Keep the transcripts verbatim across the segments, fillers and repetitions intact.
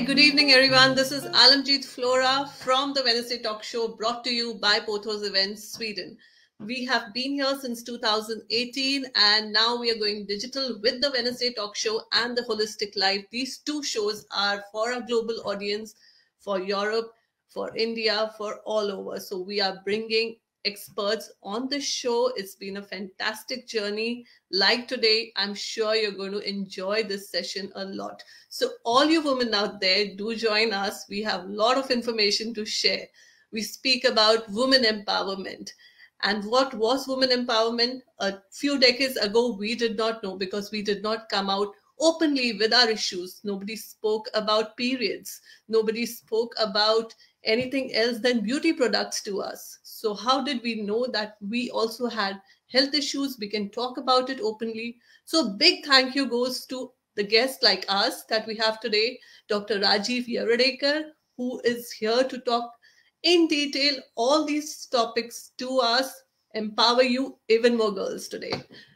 good evening, everyone. This is Alamjeet Flora from the Wednesday Talk Show, brought to you by Pothos Events, Sweden. We have been here since two thousand eighteen, and now we are going digital with the Wednesday Talk Show and the Holistic Life. These two shows are for a global audience, for Europe, for India, for all over. So we are bringing experts on the show. It's been a fantastic journey. Like today, I'm sure you're going to enjoy this session a lot. So all you women out there, do join us. We have a lot of information to share. We speak about women empowerment. And what was women empowerment? A few decades ago, we did not know because we did not come out openly with our issues. Nobody spoke about periods. Nobody spoke about anything else than beauty products to us. So how did we know that we also had health issues? We can talk about it openly. So big thank you goes to the guest like us that we have today, Doctor Rajiv Yeradekar, who is here to talk in detail all these topics to us, empower you even more girls today.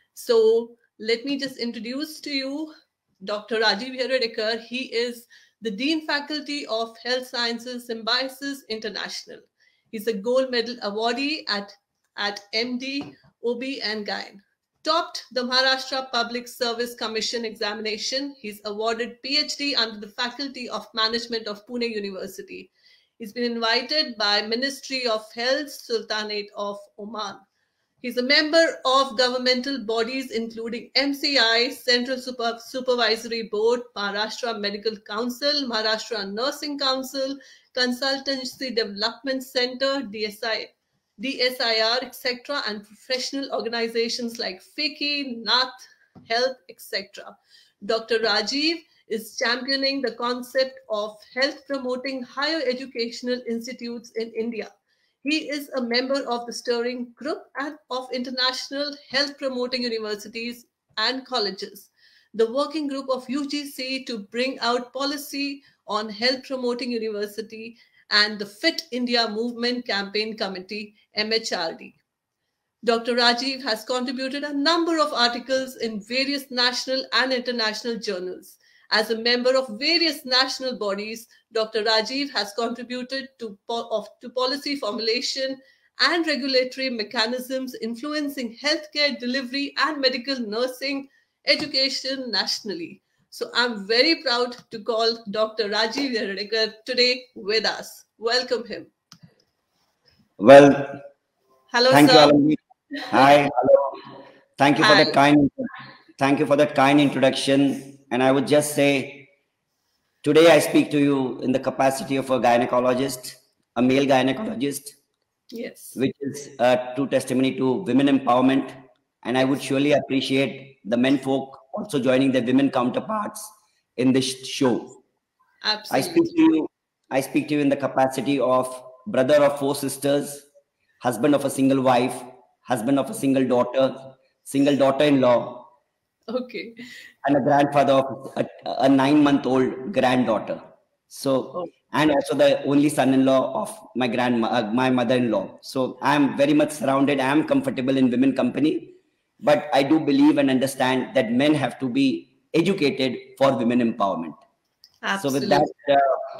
So let me just introduce to you Doctor Rajiv Yeradekar. He is the Dean Faculty of Health Sciences, Symbiosis International. He's a gold medal awardee at, at M D, O B and Gyn. Topped the Maharashtra Public Service Commission examination. He's awarded PhD under the Faculty of Management of Pune University. He's been invited by Ministry of Health, Sultanate of Oman. He's a member of governmental bodies including M C I, Central Super Supervisory Board, Maharashtra Medical Council, Maharashtra Nursing Council, Consultancy Development Center, D S I, D S I R, et cetera, and professional organizations like FICCI, N A T, Health, et cetera. Doctor Rajiv is championing the concept of health promoting higher educational institutes in India. He is a member of the steering group of international health promoting universities and colleges, the working group of U G C to bring out policy on health promoting university, and the Fit India Movement Campaign Committee, M H R D. Doctor Rajiv has contributed a number of articles in various national and international journals. As a member of various national bodies, Doctor Rajiv has contributed to, of, to policy formulation and regulatory mechanisms influencing healthcare delivery and medical nursing education nationally. So I'm very proud to call Doctor Rajiv Yeradekar today with us. Welcome him. Well, hello, thank sir. you, Alamjeet. Hi, hello. Thank you Hi. for that kind. Thank you for that kind introduction. And I would just say, today I speak to you in the capacity of a gynecologist, a male gynecologist. Yes. Which is a true testimony to women empowerment. And I would surely appreciate the men folk also joining their women counterparts in this show. Absolutely. I speak to you, I speak to you in the capacity of brother of four sisters, husband of a single wife, husband of a single daughter, single daughter-in-law. Okay. And a grandfather of a, a nine-month-old granddaughter. So, oh. And also the only son-in-law of my grandma, uh, my mother-in-law. So I'm very much surrounded. I'm comfortable in women company, but I do believe and understand that men have to be educated for women empowerment. Absolutely. So with that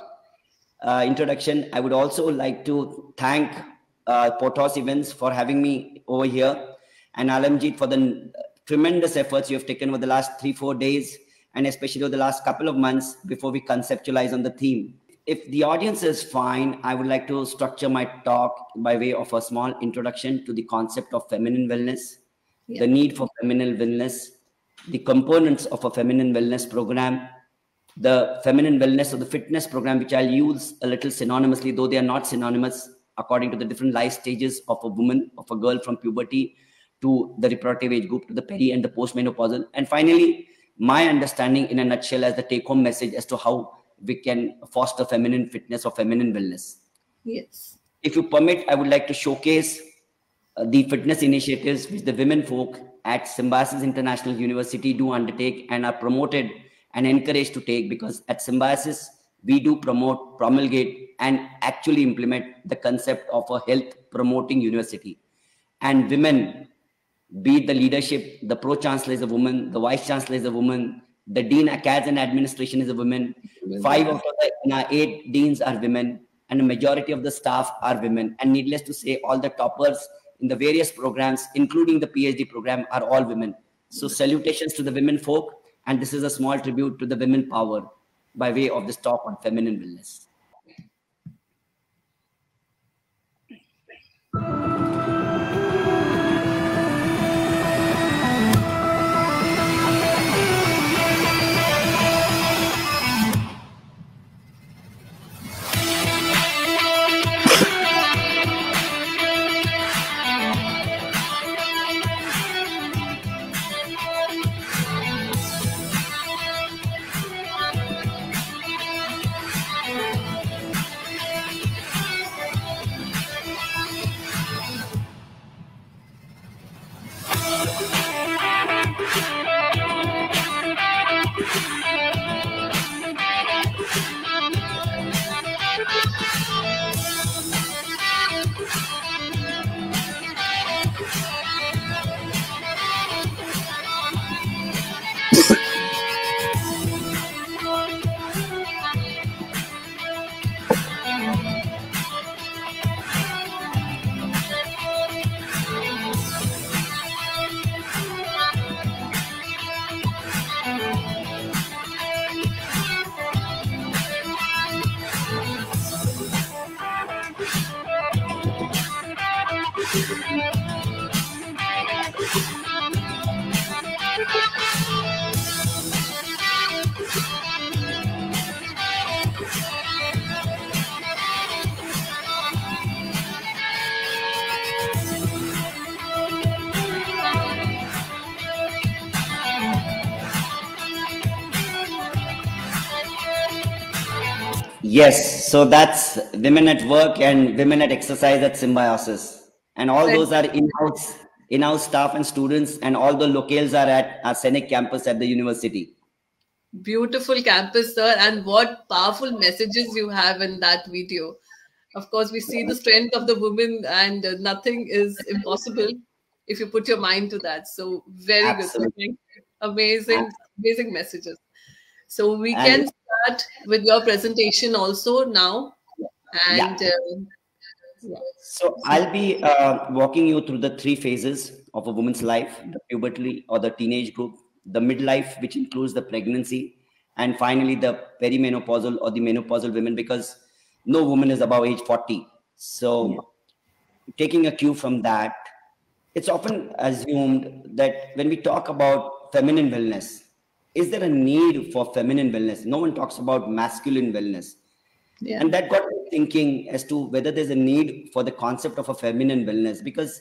uh, uh, introduction, I would also like to thank uh, Pothos Events for having me over here, and Alamjeet for the tremendous efforts you have taken over the last three, four days, and especially over the last couple of months before we conceptualize on the theme. If the audience is fine, I would like to structure my talk by way of a small introduction to the concept of feminine wellness, yeah. the need for feminine wellness, the components of a feminine wellness program, the feminine wellness or the fitness program, which I'll use a little synonymously, though they are not synonymous according to the different life stages of a woman, of a girl from puberty to the reproductive age group, to the peri and the postmenopausal. And finally, my understanding in a nutshell as the take-home message as to how we can foster feminine fitness or feminine wellness. Yes. If you permit, I would like to showcase uh, the fitness initiatives which the women folk at Symbiosis International University do undertake and are promoted and encouraged to take, because at Symbiosis, we do promote, promulgate, and actually implement the concept of a health promoting university. And women, be it the leadership, the pro-chancellor is a woman, the vice-chancellor is a woman, The Dean Acads and Administration is a woman. Five out of the uh, eight deans are women, and a majority of the staff are women. And needless to say, all the toppers in the various programs, including the PhD program, are all women. So salutations to the women folk, and this is a small tribute to the women power by way of this talk on feminine wellness. Yes, so that's women at work and women at exercise at Symbiosis. And all those are in-house in-house staff and students, and all the locales are at our Scenic campus at the university. Beautiful campus, sir, and what powerful messages you have in that video. Of course, we see the strength of the woman, and uh, nothing is impossible if you put your mind to that. So very Absolutely. good. Amazing, amazing messages. So we and can start with your presentation also now. And yeah. Uh, yeah. So I'll be uh, walking you through the three phases of a woman's life: the puberty or the teenage group, the midlife, which includes the pregnancy, and finally the perimenopausal or the menopausal women, because no woman is above age forty. So yeah. taking a cue from that, it's often assumed that when we talk about feminine wellness, is there a need for feminine wellness? No one talks about masculine wellness. Yeah. And that got me thinking as to whether there's a need for the concept of a feminine wellness, because,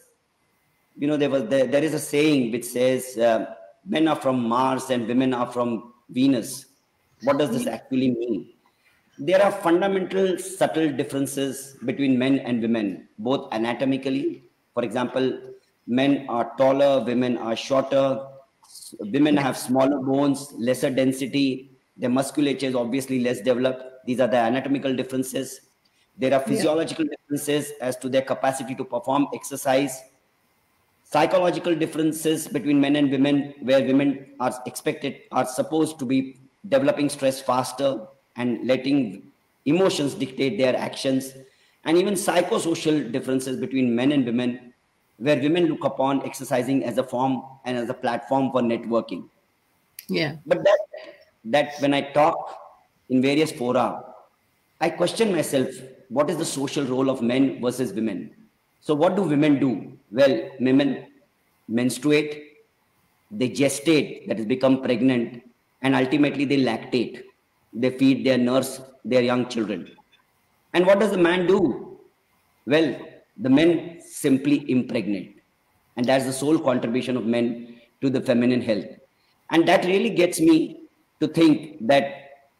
you know, there was there, there is a saying which says uh, men are from Mars and women are from Venus. What does this actually mean? There are fundamental subtle differences between men and women, both anatomically. For example, men are taller, women are shorter. Women have smaller bones, lesser density. Their musculature is obviously less developed. These are the anatomical differences. There are physiological yeah. differences as to their capacity to perform exercise. Psychological differences between men and women, where women are expected, are supposed to be developing stress faster and letting emotions dictate their actions. And even psychosocial differences between men and women, where women look upon exercising as a form and as a platform for networking. Yeah. But that, that when I talk in various fora, I question myself, what is the social role of men versus women? So what do women do? Well, women menstruate, they gestate, that is become pregnant, and ultimately they lactate. They feed, their nurse their young children. And what does the man do? Well, the men simply impregnate. And that's the sole contribution of men to the feminine health. And that really gets me to think that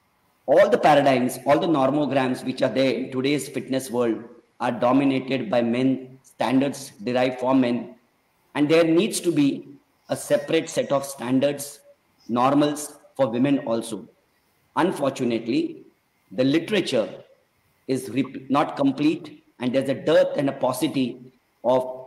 all the paradigms, all the normograms which are there in today's fitness world are dominated by men, standards derived from men. And there needs to be a separate set of standards, normals for women also. Unfortunately, the literature is not complete, and there's a dearth and a paucity of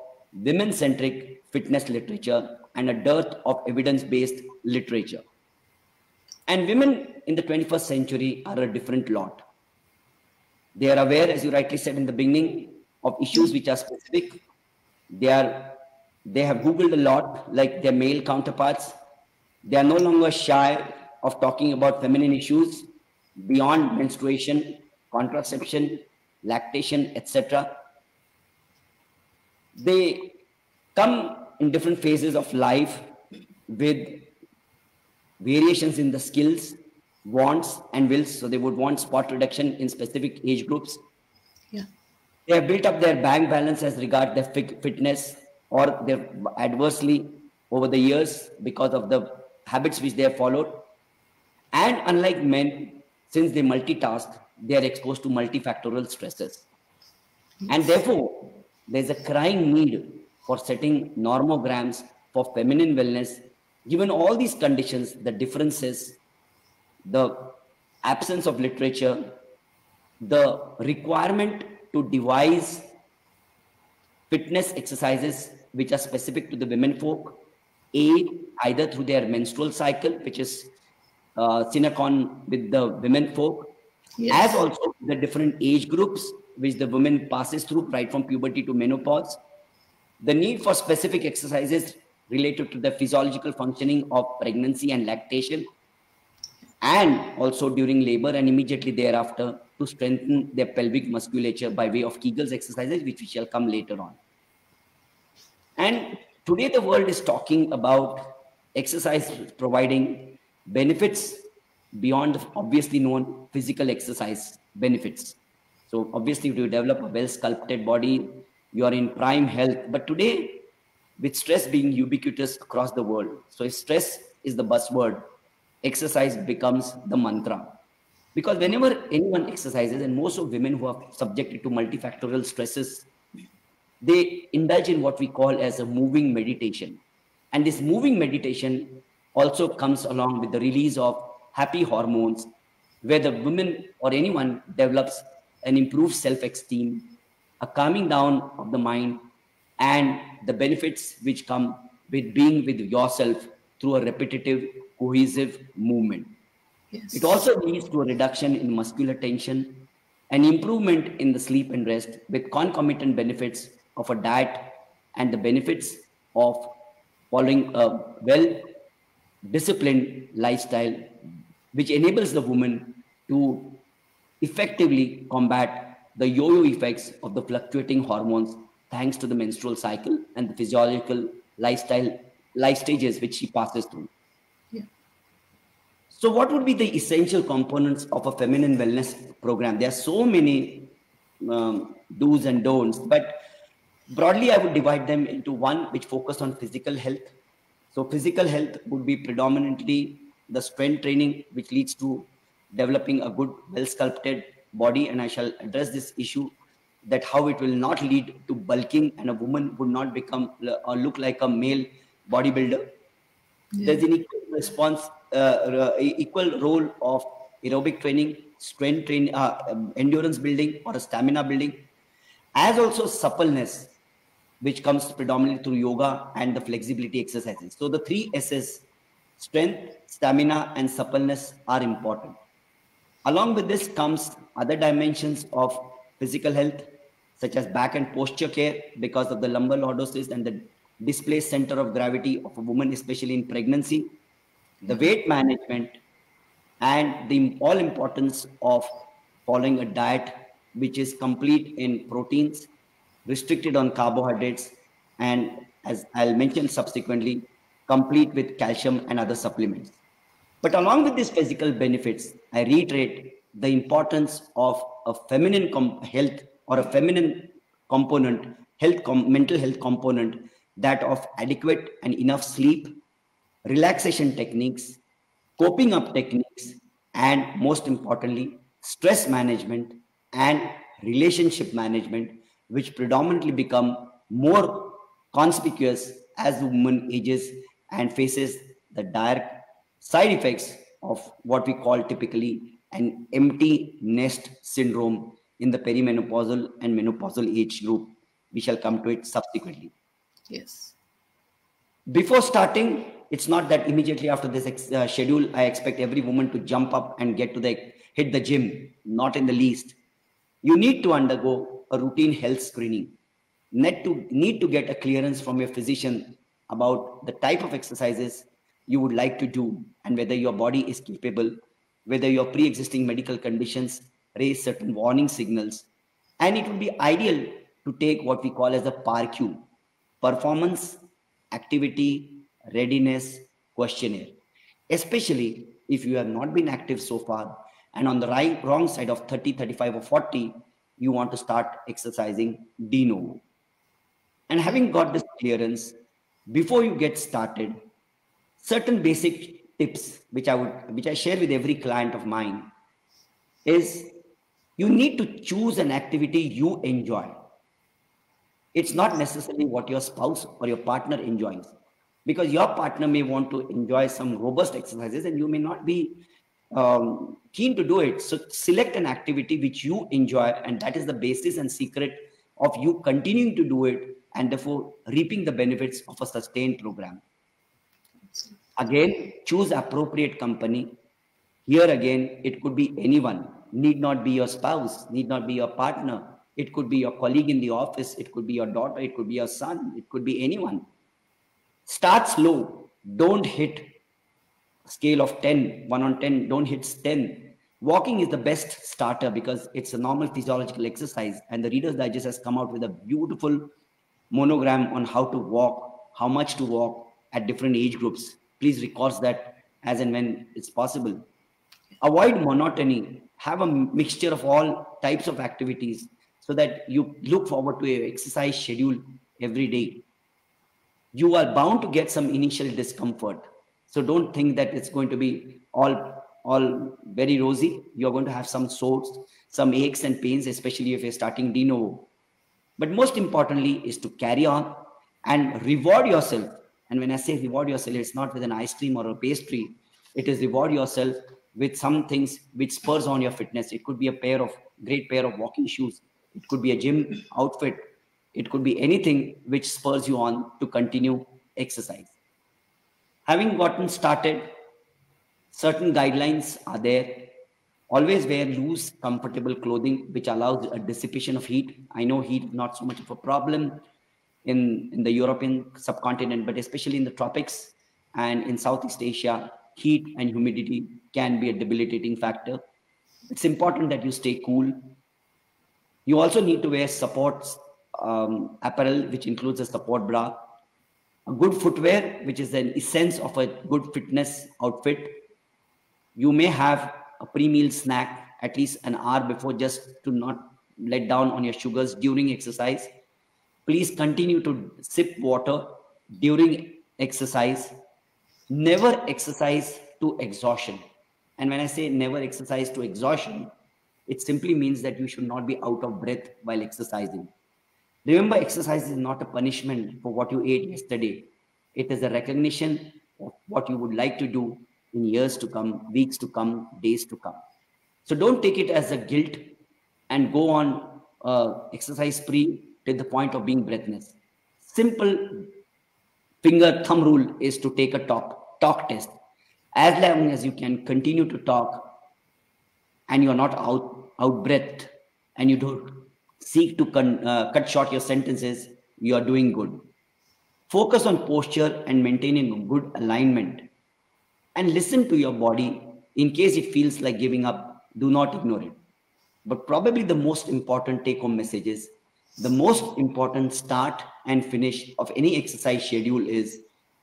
women-centric fitness literature and a dearth of evidence-based literature. And women in the twenty-first century are a different lot. They are aware, as you rightly said in the beginning, of issues which are specific. They are, they have Googled a lot, like their male counterparts. They are no longer shy of talking about feminine issues beyond menstruation, contraception, lactation, et cetera. They come in different phases of life with variations in the skills, wants, and wills. So they would want spot reduction in specific age groups. Yeah. They have built up their bank balance as regards their fitness, or they're adversely over the years because of the habits which they have followed. And unlike men, since they multitask, they are exposed to multifactorial stresses. And therefore, there's a crying need for setting normograms for feminine wellness. Given all these conditions, the differences, the absence of literature, the requirement to devise fitness exercises which are specific to the women folk, A, either through their menstrual cycle, which is uh, sine qua non with the women folk, yes, as also the different age groups which the woman passes through, right from puberty to menopause, the need for specific exercises related to the physiological functioning of pregnancy and lactation, and also during labor and immediately thereafter to strengthen their pelvic musculature by way of Kegel's exercises, which we shall come later on. And today the world is talking about exercise providing benefits beyond the obviously known physical exercise benefits. So obviously to develop a well-sculpted body, you are in prime health. But today, with stress being ubiquitous across the world, so if stress is the buzzword, exercise becomes the mantra. Because whenever anyone exercises, and most of women who are subjected to multifactorial stresses, they indulge in what we call as a moving meditation. And this moving meditation also comes along with the release of happy hormones, where the woman or anyone develops an improved self-esteem, a calming down of the mind, and the benefits which come with being with yourself through a repetitive, cohesive movement. Yes. It also leads to a reduction in muscular tension, an improvement in the sleep and rest, with concomitant benefits of a diet and the benefits of following a well-disciplined lifestyle, which enables the woman to effectively combat the yo-yo effects of the fluctuating hormones thanks to the menstrual cycle and the physiological lifestyle life stages which she passes through. Yeah. So what would be the essential components of a feminine wellness program? There are so many um, do's and don'ts, but broadly I would divide them into one which focus on physical health. So physical health would be predominantly the strength training, which leads to developing a good, well-sculpted body. And I shall address this issue, that how it will not lead to bulking and a woman would not become or look like a male bodybuilder. Yeah. There's an equal response, uh, equal role of aerobic training, strength training, uh, endurance building or a stamina building, as also suppleness, which comes predominantly through yoga and the flexibility exercises. So the three S's, strength, stamina, and suppleness, are important. Along with this comes other dimensions of physical health, such as back and posture care, because of the lumbar lordosis and the displaced center of gravity of a woman, especially in pregnancy, the weight management, and the all importance of following a diet which is complete in proteins, restricted on carbohydrates, and as I'll mention subsequently, complete with calcium and other supplements. But along with these physical benefits, I reiterate the importance of a feminine health or a feminine component, health com mental health component, that of adequate and enough sleep, relaxation techniques, coping up techniques, and most importantly, stress management and relationship management, which predominantly become more conspicuous as the woman ages and faces the dire side effects of what we call typically an empty nest syndrome in the perimenopausal and menopausal age group. We shall come to it subsequently. Yes. Before starting It's not that immediately after this ex uh, schedule, I expect every woman to jump up and get to the, hit the gym, not in the least. You need to undergo a routine health screening. Need to, need to get a clearance from your physician about the type of exercises you would like to do and whether your body is capable, whether your pre-existing medical conditions raise certain warning signals. And it would be ideal to take what we call as a P A R Q, Performance, Activity, Readiness Questionnaire, especially if you have not been active so far and on the right, wrong side of thirty, thirty-five or forty, you want to start exercising de novo. And having got this clearance, before you get started, certain basic tips which I would, which I share with every client of mine is you need to choose an activity you enjoy. It's not necessarily what your spouse or your partner enjoys, because your partner may want to enjoy some robust exercises and you may not be um, keen to do it. So select an activity which you enjoy, and that is the basis and secret of you continuing to do it and therefore reaping the benefits of a sustained program. Again, choose appropriate company. Here again, it could be anyone, need not be your spouse, need not be your partner. It could be your colleague in the office. It could be your daughter. It could be your son. It could be anyone. Start slow. Don't hit a scale of ten, one on ten. Don't hit ten. Walking is the best starter because it's a normal physiological exercise. And the Reader's Digest has come out with a beautiful monogram on how to walk, how much to walk at different age groups. Please record that as and when it's possible. Avoid monotony. Have a mixture of all types of activities so that you look forward to an exercise schedule every day. You are bound to get some initial discomfort. So don't think that it's going to be all, all very rosy. You're going to have some sores, some aches and pains, especially if you're starting de novo. But most importantly is to carry on and reward yourself. And when I say reward yourself, it's not with an ice cream or a pastry. It is reward yourself with some things which spurs on your fitness. It could be a pair of great pair of walking shoes. It could be a gym outfit. It could be anything which spurs you on to continue exercise. Having gotten started, certain guidelines are there. Always wear loose, comfortable clothing, which allows a dissipation of heat. I know heat is not so much of a problem in, in the European subcontinent, but especially in the tropics and in Southeast Asia, heat and humidity can be a debilitating factor. It's important that you stay cool. You also need to wear support um, apparel, which includes a support bra, a good footwear, which is an essence of a good fitness outfit. You may have a pre-meal snack at least an hour before, just to not let down on your sugars during exercise. Please continue to sip water during exercise. Never exercise to exhaustion. And when I say never exercise to exhaustion, it simply means that you should not be out of breath while exercising. Remember, exercise is not a punishment for what you ate yesterday. It is a recognition of what you would like to do in years to come, weeks to come, days to come. So don't take it as a guilt and go on uh, exercise spree to the point of being breathless. Simple finger thumb rule is to take a talk, talk test. As long as you can continue to talk and you're not out, out breath and you don't seek to con, uh, cut short your sentences, you are doing good. Focus on posture and maintaining a good alignment. And listen to your body. In case it feels like giving up, do not ignore it. But probably the most important take-home message is, the most important start and finish of any exercise schedule is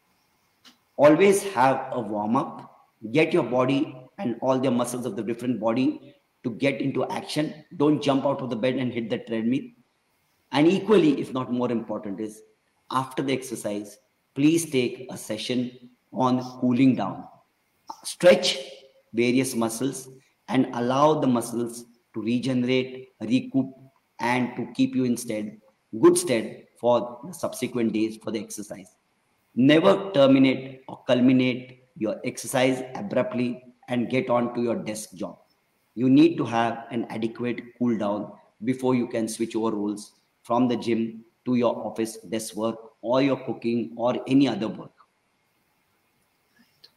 always have a warm-up, get your body and all the muscles of the different body to get into action. Don't jump out of the bed and hit the treadmill. And equally, if not more important, is after the exercise, please take a session on cooling down. Stretch various muscles and allow the muscles to regenerate, recoup, and to keep you in stead, good stead for the subsequent days for the exercise. Never terminate or culminate your exercise abruptly and get on to your desk job. You need to have an adequate cool down before you can switch over roles from the gym to your office desk work or your cooking or any other work.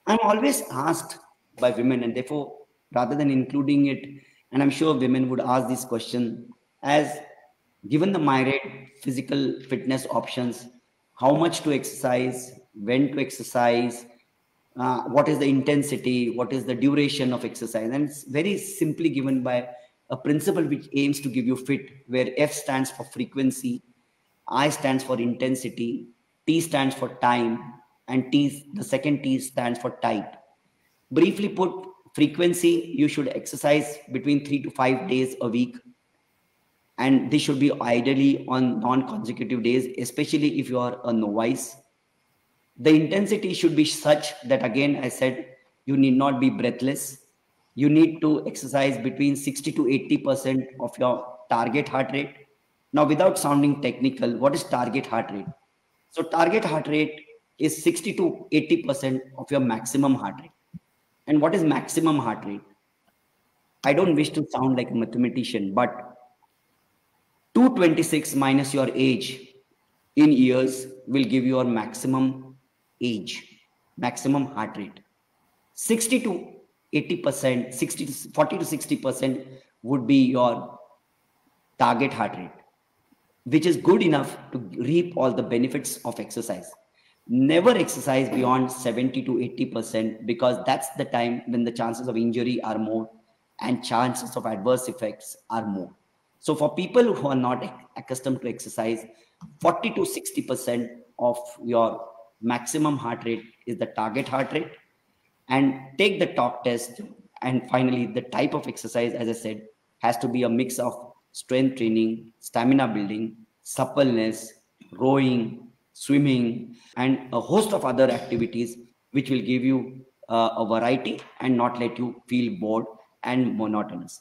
I'm always asked by women, and therefore, rather than including it, and I'm sure women would ask this question, as given the myriad physical fitness options, how much to exercise, when to exercise, uh, what is the intensity, what is the duration of exercise, and it's very simply given by a principle which aims to give you fit, where F stands for frequency, I stands for intensity, T stands for time, and T, the second T stands for type. Briefly put, frequency, you should exercise between three to five days a week. And this should be ideally on non-consecutive days, especially if you are a novice. The intensity should be such that, again, I said, you need not be breathless. You need to exercise between sixty to eighty percent of your target heart rate. Now, without sounding technical, what is target heart rate? So target heart rate is sixty to eighty percent of your maximum heart rate. And what is maximum heart rate? I don't wish to sound like a mathematician, but two hundred twenty-six minus your age in years will give you your maximum age, maximum heart rate. sixty to eighty percent, sixty to forty to sixty percent would be your target heart rate, which is good enough to reap all the benefits of exercise. Never exercise beyond seventy to eighty percent, because that's the time when the chances of injury are more and chances of adverse effects are more. So for people who are not accustomed to exercise, forty to sixty percent of your maximum heart rate is the target heart rate. And take the talk test. And finally, the type of exercise, as I said, has to be a mix of strength training, stamina building, suppleness, rowing, swimming, and a host of other activities which will give you uh, a variety and not let you feel bored and monotonous.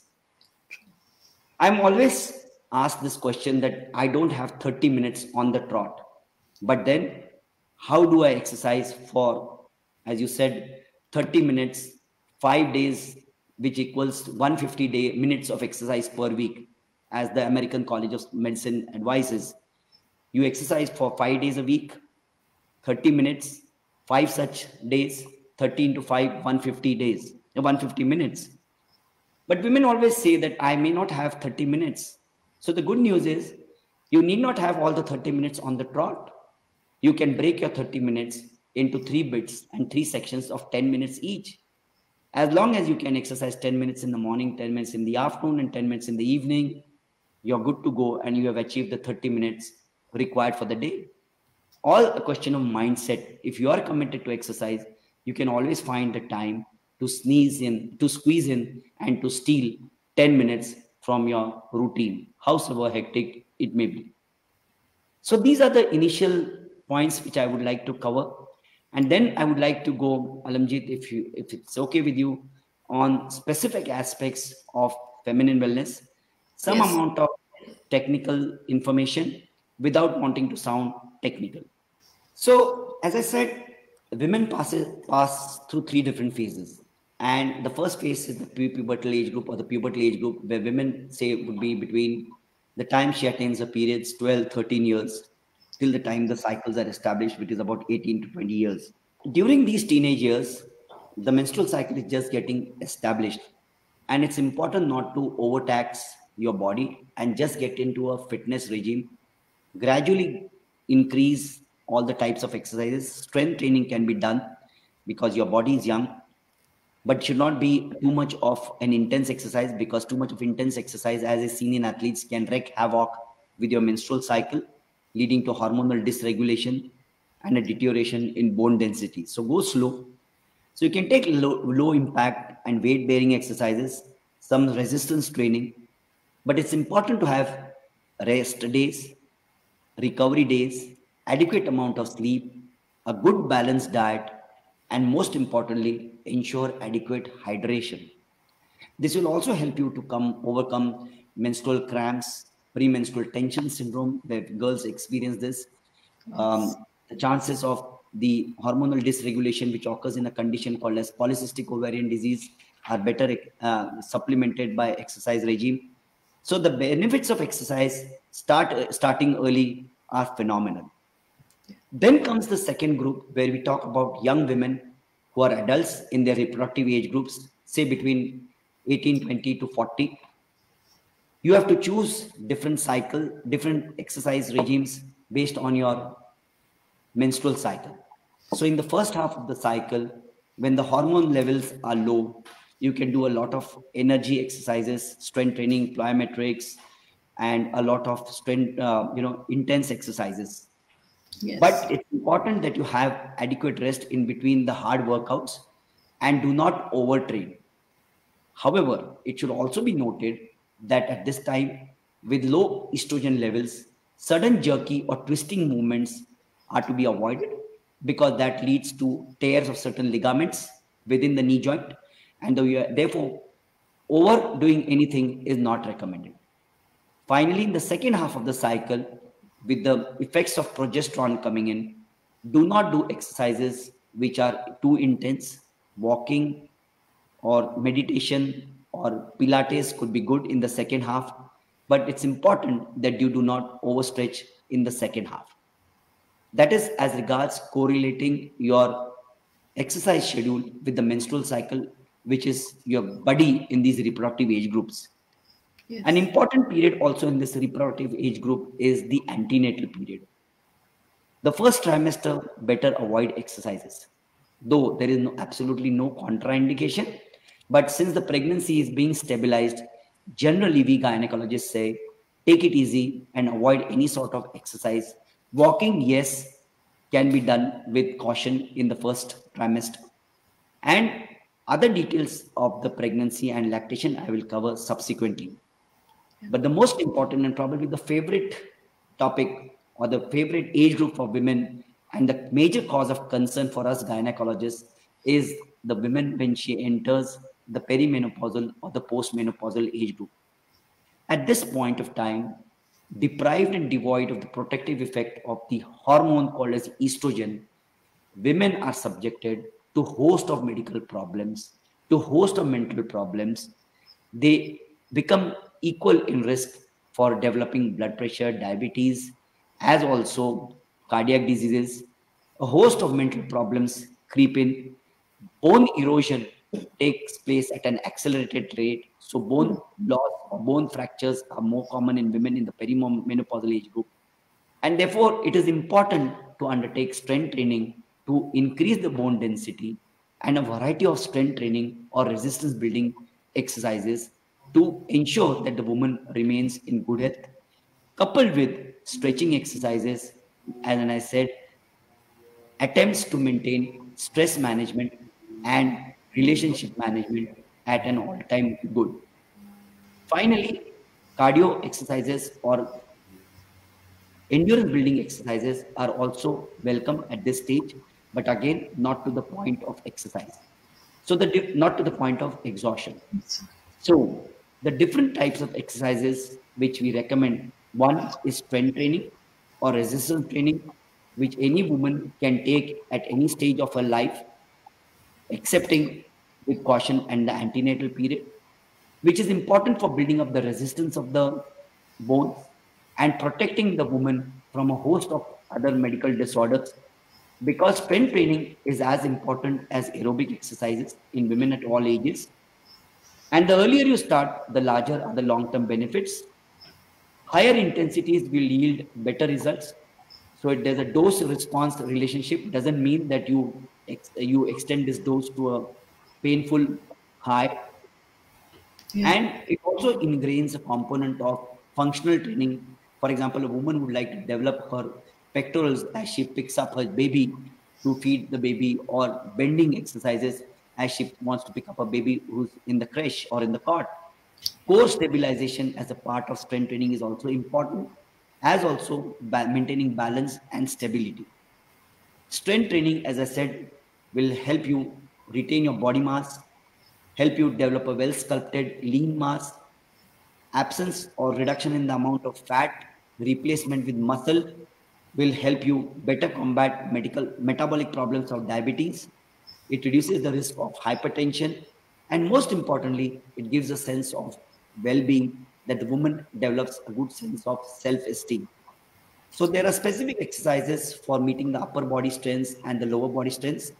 I'm always asked this question that I don't have thirty minutes on the trot, but then how do I exercise for, as you said, thirty minutes, five days, which equals one hundred fifty day, minutes of exercise per week, as the American College of Medicine advises. You exercise for five days a week, thirty minutes, five such days, thirteen to five, one hundred fifty days, one hundred fifty minutes. But women always say that I may not have thirty minutes. So the good news is you need not have all the thirty minutes on the trot. You can break your thirty minutes into three bits and three sections of ten minutes each. As long as you can exercise ten minutes in the morning, ten minutes in the afternoon, and ten minutes in the evening, you're good to go and you have achieved the thirty minutes required for the day. All a question of mindset. If you are committed to exercise, you can always find the time to sneeze in, to squeeze in, and to steal ten minutes from your routine, howsoever hectic it may be. So these are the initial points which I would like to cover. And then I would like to go, Alamjit, if you if it's okay with you, on specific aspects of feminine wellness, some yes. amount of technical information without wanting to sound technical. So, as I said, women pass, pass through three different phases. And the first phase is the pubertal age group, or the pubertal age group, where women say would be between the time she attains her periods, twelve, thirteen years, till the time the cycles are established, which is about eighteen to twenty years. During these teenage years, the menstrual cycle is just getting established. And it's important not to overtax your body and just get into a fitness regime. Gradually increase all the types of exercises. Strength training can be done because your body is young, but it should not be too much of an intense exercise, because too much of intense exercise, as is seen in athletes, can wreak havoc with your menstrual cycle, leading to hormonal dysregulation and a deterioration in bone density. So go slow. So you can take low, low impact and weight bearing exercises, some resistance training, but it's important to have rest days, recovery days, adequate amount of sleep, a good balanced diet, and most importantly, ensure adequate hydration. This will also help you to come overcome menstrual cramps, premenstrual tension syndrome, where girls experience this. Um, the chances of the hormonal dysregulation, which occurs in a condition called as polycystic ovarian disease, are better uh, supplemented by exercise regime. So the benefits of exercise start uh, starting early are phenomenal. Then comes the second group, where we talk about young women who are adults in their reproductive age groups, say between eighteen, twenty to forty. You have to choose different cycle, different exercise regimes based on your menstrual cycle. So in the first half of the cycle, when the hormone levels are low, you can do a lot of energy exercises, strength training, plyometrics, and a lot of strength, uh, you know, intense exercises. Yes. But it's important that you have adequate rest in between the hard workouts and do not overtrain. However, it should also be noted that at this time, with low estrogen levels, sudden jerky or twisting movements are to be avoided because that leads to tears of certain ligaments within the knee joint, and therefore, overdoing anything is not recommended. Finally, in the second half of the cycle, with the effects of progesterone coming in, do not do exercises which are too intense. Walking or meditation or Pilates could be good in the second half, but it's important that you do not overstretch in the second half. That is as regards correlating your exercise schedule with the menstrual cycle, which is your body in these reproductive age groups. Yes. An important period also in this reproductive age group is the antenatal period. The first trimester, better avoid exercises, though there is no, absolutely no contraindication. But since the pregnancy is being stabilized, generally we gynecologists say, take it easy and avoid any sort of exercise. Walking, yes, can be done with caution in the first trimester. And other details of the pregnancy and lactation I will cover subsequently. But the most important and probably the favorite topic or the favorite age group for women and the major cause of concern for us gynecologists is the women when she enters the perimenopausal or the postmenopausal age group. At this point of time, deprived and devoid of the protective effect of the hormone called as estrogen, women are subjected to a host of medical problems, to a host of mental problems. They become equal in risk for developing blood pressure, diabetes, as also cardiac diseases. A host of mental problems creep in. Bone erosion takes place at an accelerated rate. So bone loss or bone fractures are more common in women in the perimenopausal age group. And therefore, it is important to undertake strength training to increase the bone density and a variety of strength training or resistance building exercises to ensure that the woman remains in good health, coupled with stretching exercises, and I said, attempts to maintain stress management and relationship management at an all-time good. Finally, cardio exercises or endurance building exercises are also welcome at this stage, but again, not to the point of exercise. So the not to the point of exhaustion. So the different types of exercises which we recommend, one is strength training or resistance training, which any woman can take at any stage of her life, excepting with caution and the antenatal period, which is important for building up the resistance of the bones and protecting the woman from a host of other medical disorders, because strength training is as important as aerobic exercises in women at all ages. And the earlier you start, the larger are the long-term benefits. Higher intensities will yield better results. So if there's a dose-response relationship, doesn't mean that you, ex you extend this dose to a painful high. Yeah. And it also ingrains a component of functional training. For example, a woman would like to develop her pectorals as she picks up her baby to feed the baby, or bending exercises as she wants to pick up a baby who's in the creche or in the cot. Core stabilization as a part of strength training is also important, as also ba maintaining balance and stability. Strength training, as I said, will help you retain your body mass, help you develop a well-sculpted lean mass, absence or reduction in the amount of fat, replacement with muscle will help you better combat medical metabolic problems of diabetes. It reduces the risk of hypertension, and most importantly, it gives a sense of well-being, that the woman develops a good sense of self-esteem. So there are specific exercises for meeting the upper body strengths and the lower body strengths.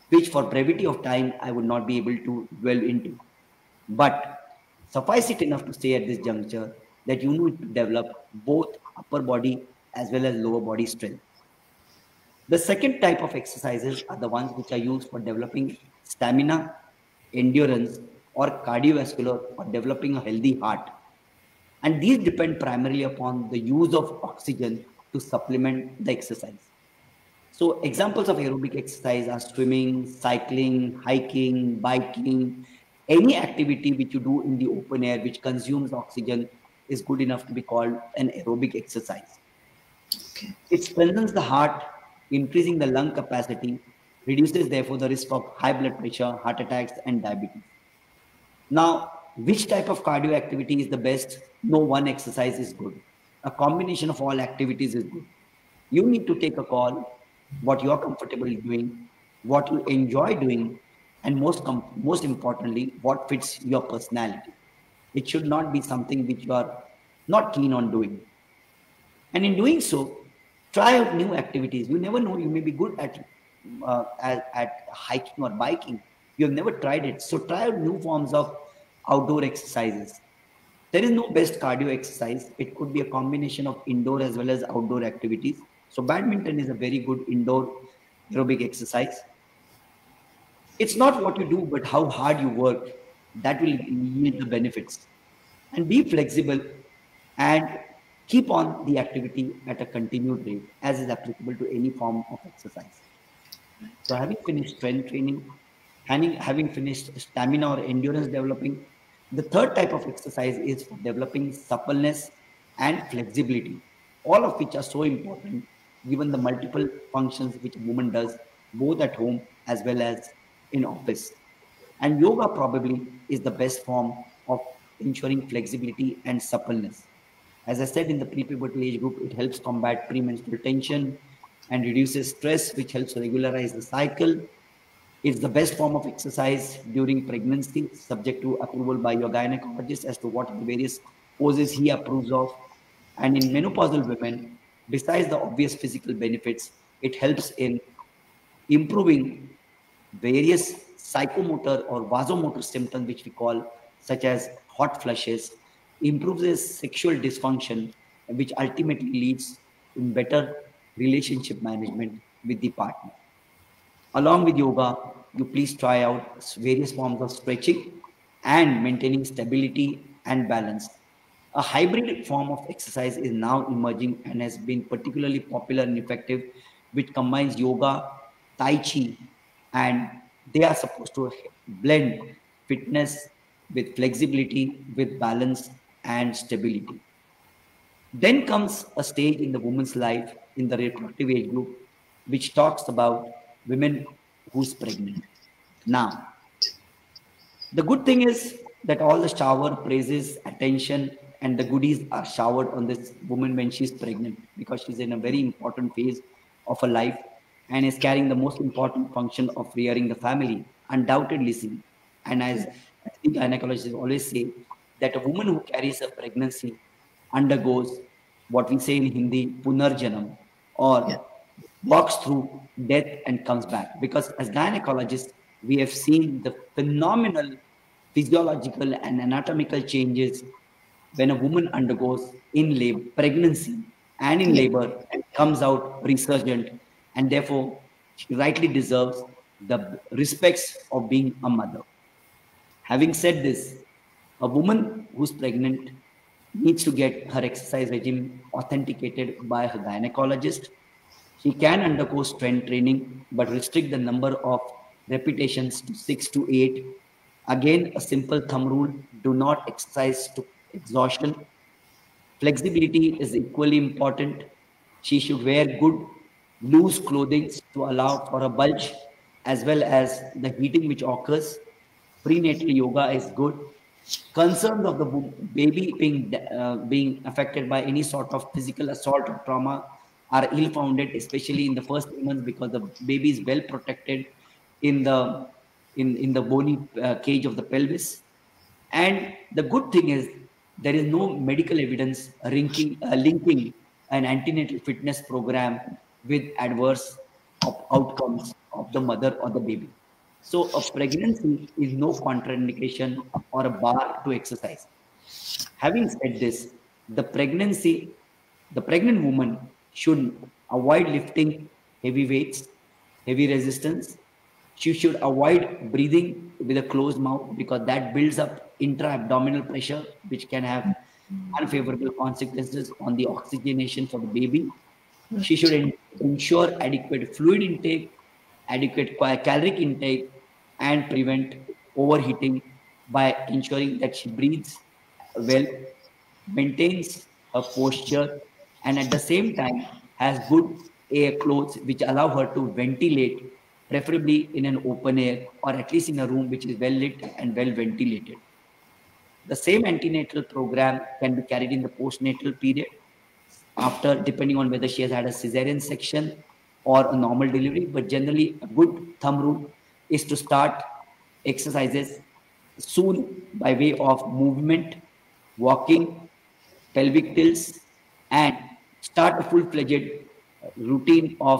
which for brevity of time, I would not be able to dwell into. But suffice it enough to say at this juncture that you need to develop both upper body as well as lower body strength. The second type of exercises are the ones which are used for developing stamina, endurance, or cardiovascular, or developing a healthy heart. And these depend primarily upon the use of oxygen to supplement the exercise. So examples of aerobic exercise are swimming, cycling, hiking, biking. Any activity which you do in the open air which consumes oxygen is good enough to be called an aerobic exercise. Okay. It strengthens the heart, increasing the lung capacity, reduces therefore the risk of high blood pressure, heart attacks, and diabetes. Now, which type of cardio activity is the best? No one exercise is good. A combination of all activities is good. You need to take a call what you're comfortable doing, what you enjoy doing, and most com- most importantly, what fits your personality. It should not be something which you are not keen on doing. And in doing so, try out new activities. You never know, you may be good at, uh, at, at hiking or biking. You have never tried it. So try out new forms of outdoor exercises. There is no best cardio exercise. It could be a combination of indoor as well as outdoor activities. So badminton is a very good indoor aerobic exercise. It's not what you do, but how hard you work that will yield the benefits. And be flexible and keep on the activity at a continued rate as is applicable to any form of exercise. So having finished strength training, having, having finished stamina or endurance developing, the third type of exercise is for developing suppleness and flexibility, all of which are so important given the multiple functions which a woman does both at home as well as in office. And yoga probably is the best form of ensuring flexibility and suppleness. As I said in the pre-pubertal age group, it helps combat premenstrual tension and reduces stress, which helps regularize the cycle. It's the best form of exercise during pregnancy, subject to approval by your gynecologist as to what the various poses he approves of. And in menopausal women, besides the obvious physical benefits, it helps in improving various psychomotor or vasomotor symptoms, which we call, such as hot flushes, improves the sexual dysfunction, which ultimately leads in better relationship management with the partner. Along with yoga, you please try out various forms of stretching and maintaining stability and balance. A hybrid form of exercise is now emerging and has been particularly popular and effective, which combines yoga, tai chi, and they are supposed to blend fitness with flexibility, with balance and stability. Then comes a stage in the woman's life in the reproductive age group, which talks about women who's pregnant. Now, the good thing is that all the shower praises, attention, and the goodies are showered on this woman when she's pregnant because she's in a very important phase of her life and is carrying the most important function of rearing the family, undoubtedly seen. And as I think gynecologists always say, that a woman who carries a pregnancy undergoes what we say in Hindi, punarjanam, Yeah. or walks through death and comes back. Because as gynecologists, we have seen the phenomenal physiological and anatomical changes when a woman undergoes in labor, pregnancy and in Yeah. labor and comes out resurgent, and therefore she rightly deserves the respects of being a mother. Having said this, a woman who's pregnant needs to get her exercise regime authenticated by her gynecologist. She can undergo strength training, but restrict the number of repetitions to six to eight. Again, a simple thumb rule, do not exercise to exhaustion. Flexibility is equally important. She should wear good, loose clothing to allow for a bulge as well as the heating which occurs. Prenatal yoga is good. Concerns of the baby being uh, being affected by any sort of physical assault or trauma are ill-founded, especially in the first three months, because the baby is well protected in the in in the bony uh, cage of the pelvis. And the good thing is there is no medical evidence linking, uh, linking an antenatal fitness program with adverse op- outcomes of of the mother or the baby. So a pregnancy is no contraindication or a bar to exercise. Having said this, the pregnancy, the pregnant woman should avoid lifting heavy weights, heavy resistance. She should avoid breathing with a closed mouth because that builds up intra-abdominal pressure, which can have unfavorable consequences on the oxygenation for the baby. She should en- ensure adequate fluid intake, adequate ca- caloric intake, and prevent overheating by ensuring that she breathes well, maintains her posture, and at the same time has good air clothes which allow her to ventilate, preferably in an open air or at least in a room which is well lit and well ventilated. The same antenatal program can be carried in the postnatal period after, depending on whether she has had a cesarean section or a normal delivery. But generally, a good thumb rule is to start exercises soon by way of movement, walking, pelvic tilts, and start a full-fledged routine of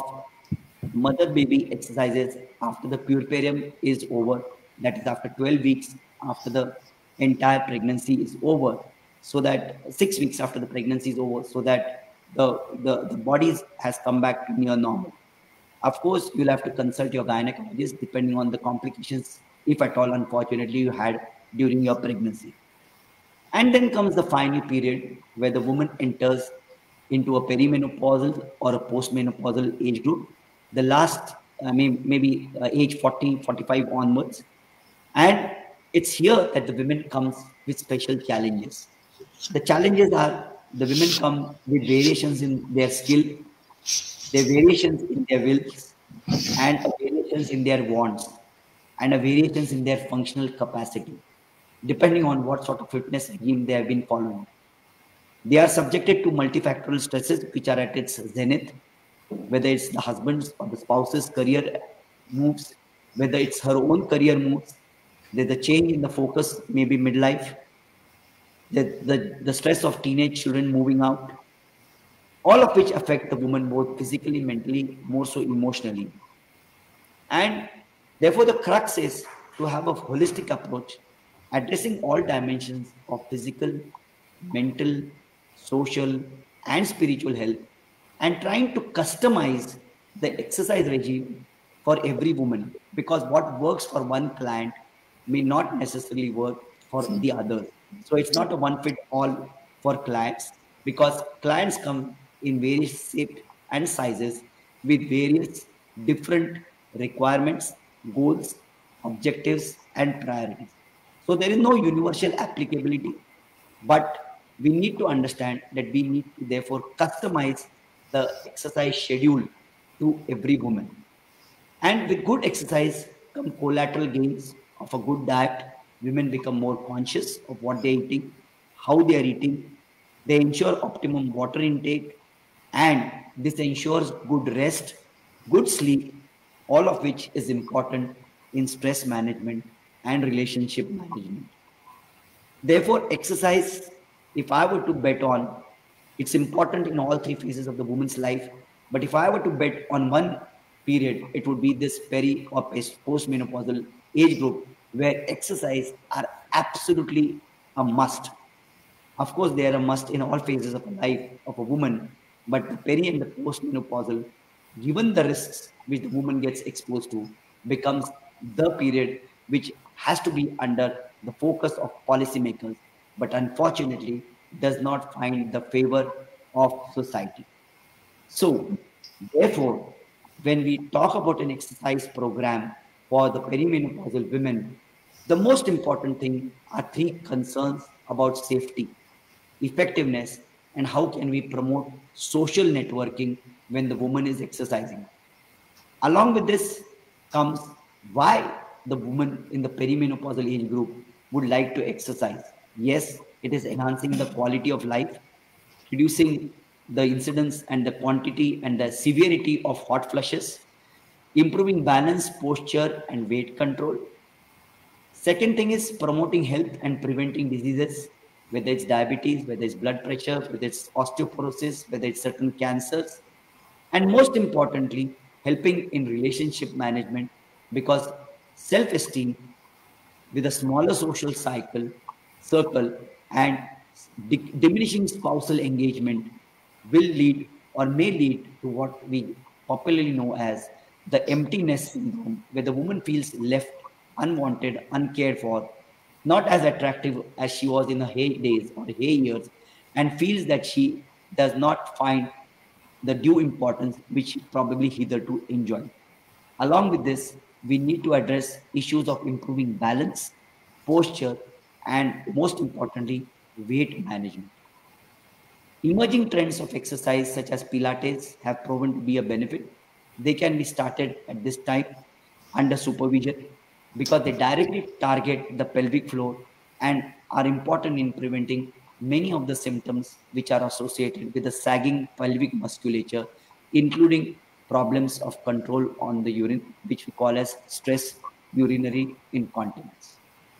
mother baby exercises after the puerperium is over, that is after twelve weeks after the entire pregnancy is over, so that six weeks after the pregnancy is over, so that the, the, the body has come back to near normal. Of course, you'll have to consult your gynecologist depending on the complications, if at all, unfortunately, you had during your pregnancy. And then comes the final period where the woman enters into a perimenopausal or a postmenopausal age group. The last, I mean, maybe uh, age forty, forty-five onwards. And it's here that the women comes with special challenges. The challenges are the women come with variations in their skill, their variations in their wills, and variations in their wants, and a variations in their functional capacity, depending on what sort of fitness regime they have been following. They are subjected to multifactorial stresses which are at its zenith, whether it's the husband's or the spouse's career moves, whether it's her own career moves, there's a change in the focus, maybe midlife, the, the, the stress of teenage children moving out, all of which affect the woman both physically, mentally, more so emotionally. And therefore, the crux is to have a holistic approach, addressing all dimensions of physical, mental, social, and spiritual health, and trying to customize the exercise regime for every woman, because what works for one client may not necessarily work for the others. So it's not a one fit all for clients, because clients come in various shapes and sizes with various different requirements, goals, objectives, and priorities. So there is no universal applicability, but we need to understand that we need to therefore customize the exercise schedule to every woman. And with good exercise come collateral gains of a good diet. Women become more conscious of what they're eating, how they are eating. They ensure optimum water intake, and this ensures good rest, good sleep, all of which is important in stress management and relationship management. Therefore, exercise, if I were to bet on, it's important in all three phases of the woman's life. But if I were to bet on one period, it would be this peri or postmenopausal age group where exercise are absolutely a must. Of course, they are a must in all phases of life of a woman, but the peri and the postmenopausal, given the risks which the woman gets exposed to, becomes the period which has to be under the focus of policymakers, but unfortunately does not find the favor of society. So, therefore, when we talk about an exercise program for the perimenopausal women, the most important thing are three concerns about safety, effectiveness, and how can we promote social networking when the woman is exercising. Along with this comes why the woman in the perimenopausal age group would like to exercise. Yes, it is enhancing the quality of life, reducing the incidence and the quantity and the severity of hot flushes, improving balance, posture, and weight control. Second thing is promoting health and preventing diseases, whether it's diabetes, whether it's blood pressure, whether it's osteoporosis, whether it's certain cancers. And most importantly, helping in relationship management, because self-esteem with a smaller social cycle, circle and di- diminishing spousal engagement will lead or may lead to what we popularly know as the emptiness syndrome, where the woman feels left, unwanted, uncared for, not as attractive as she was in her heydays or hey years, and feels that she does not find the due importance which she probably hitherto enjoyed. Along with this, we need to address issues of improving balance, posture, and most importantly, weight management. Emerging trends of exercise such as Pilates have proven to be a benefit. They can be started at this time under supervision because they directly target the pelvic floor and are important in preventing many of the symptoms which are associated with the sagging pelvic musculature, including problems of control on the urine, which we call as stress urinary incontinence.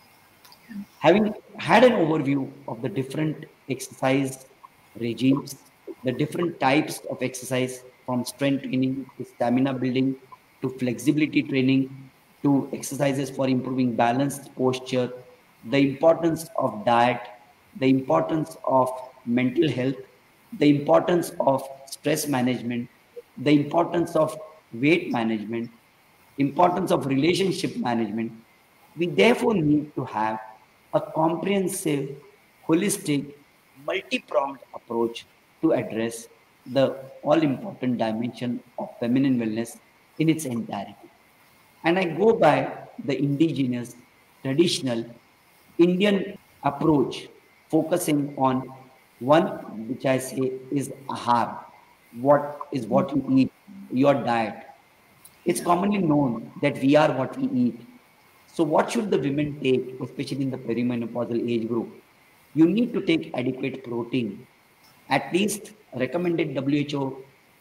Having had an overview of the different exercise regimes, the different types of exercise from strength training to stamina building to flexibility training to exercises for improving balanced posture, the importance of diet, the importance of mental health, the importance of stress management, the importance of weight management, importance of relationship management, we therefore need to have a comprehensive, holistic, multi-pronged approach to address the all-important dimension of feminine wellness in its entirety. And I go by the indigenous, traditional Indian approach, focusing on one which I say is ahar, what is what you eat, your diet. It's commonly known that we are what we eat. So, what should the women take, especially in the perimenopausal age group? You need to take adequate protein. At least recommended W H O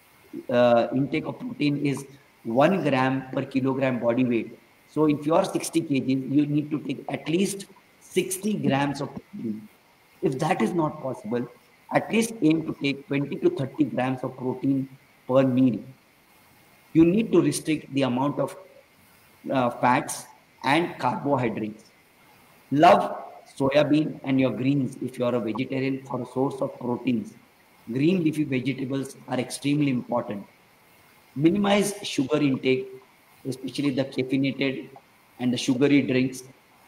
uh, intake of protein is one gram per kilogram body weight. So, if you are sixty kilograms, you need to take at least sixty grams of protein. If that is not possible, at least aim to take twenty to thirty grams of protein per meal. You need to restrict the amount of uh, fats and carbohydrates. Love soya bean and your greens if you are a vegetarian for a source of proteins. Green leafy vegetables are extremely important. Minimize sugar intake, especially the caffeinated and the sugary drinks.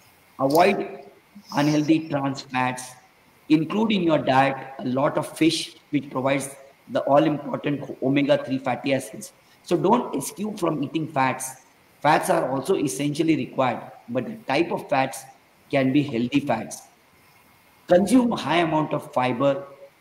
Avoid unhealthy trans fats. Include in your diet a lot of fish, which provides the all important omega three fatty acids. So don't escape from eating fats. Fats are also essentially required, but the type of fats can be healthy fats. Consume a high amount of fiber,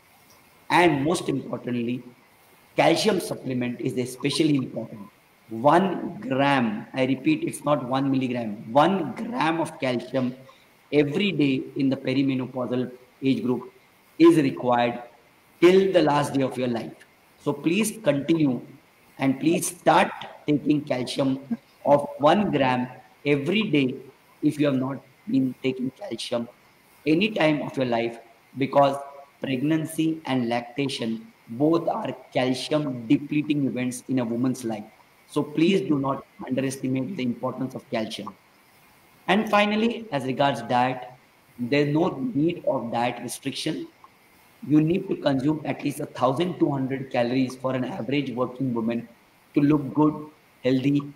and most importantly, calcium supplement is especially important. One gram, I repeat, it's not one milligram, one gram of calcium every day in the perimenopausal age group is required till the last day of your life. So please continue and please start taking calcium of one gram every day if you have not been taking calcium any time of your life, because pregnancy and lactation both are calcium depleting events in a woman's life. So please do not underestimate the importance of calcium. And finally, as regards diet, there's no need of diet restriction. You need to consume at least one thousand two hundred calories for an average working woman to look good, healthy,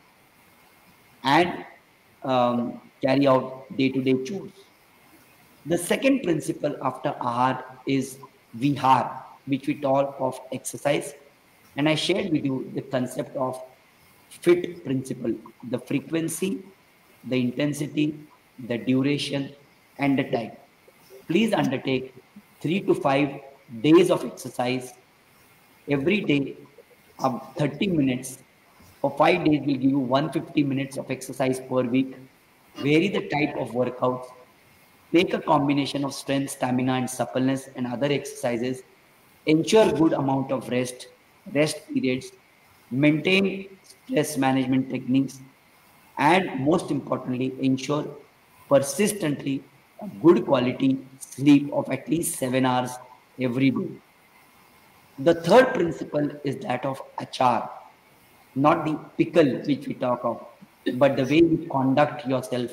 and um, carry out day-to-day chores. The second principle after ahar is vihar, which we talk of exercise. And I shared with you the concept of fit principle, the frequency, the intensity, the duration, and the time. Please undertake three to five days of exercise every day of thirty minutes. For five days, will give you one hundred fifty minutes of exercise per week. Vary the type of workouts. Take a combination of strength, stamina, and suppleness and other exercises. Ensure good amount of rest, rest periods. Maintain stress management techniques. And most importantly, ensure persistently a good quality sleep of at least seven hours every day. The third principle is that of achar. not the pickle which we talk of, but the way you conduct yourself.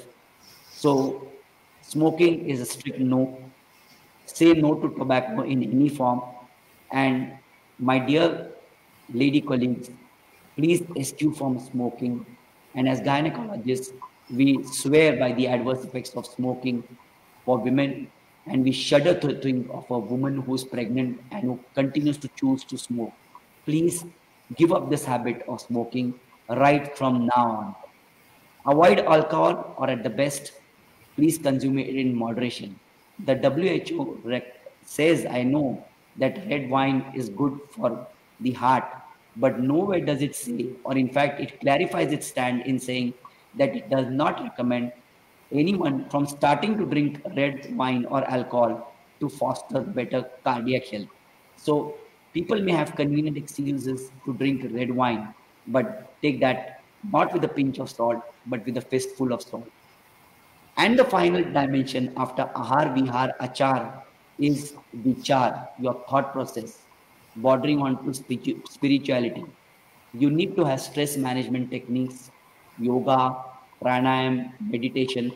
So smoking is a strict no. Say no to tobacco in any form. And my dear lady colleagues, please eschew from smoking. And as gynecologists, we swear by the adverse effects of smoking for women, and we shudder to think of a woman who's pregnant and who continues to choose to smoke. Please give up this habit of smoking right from now on. Avoid alcohol, or at the best, please consume it in moderation. The W H O rec- says, I know, that red wine is good for the heart, but nowhere does it say, or in fact, it clarifies its stand in saying that it does not recommend anyone from starting to drink red wine or alcohol to foster better cardiac health. So people may have convenient excuses to drink red wine, but take that not with a pinch of salt, but with a fistful of salt. And the final dimension after ahar, vihar, achar is vichar, your thought process, bordering on to spiritu- spirituality. You need to have stress management techniques, yoga, pranayam, meditation,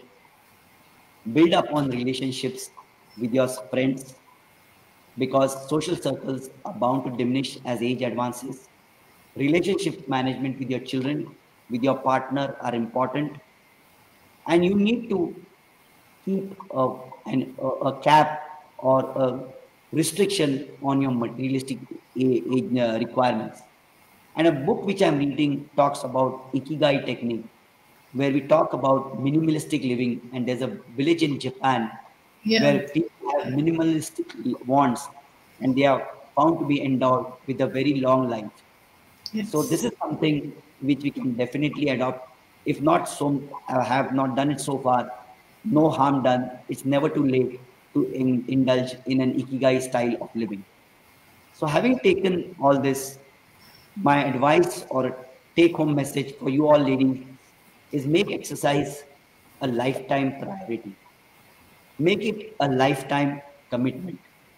build up on relationships with your friends, because social circles are bound to diminish as age advances. Relationship management with your children, with your partner are important, and you need to keep a, an, a, a cap or a restriction on your materialistic a- age, uh, requirements. And a book which I'm reading talks about Ikigai technique, where we talk about minimalistic living. And there's a village in Japan Yeah. where people have minimalistic wants, and they are found to be endowed with a very long life. So this Yes. is something which we can definitely adopt. If not so, uh, have not done it so far, no harm done. It's never too late to in, indulge in an ikigai style of living. So having taken all this, my advice or take-home message for you all ladies is make exercise a lifetime priority. Make it a lifetime commitment.